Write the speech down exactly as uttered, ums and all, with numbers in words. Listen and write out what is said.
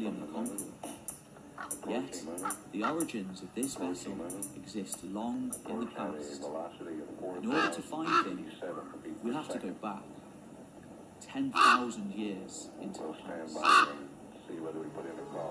Napoleon the Conqueror. Yet, the origins of this vessel exist long in the past. In order to find him, we have to go back ten thousand years into the past.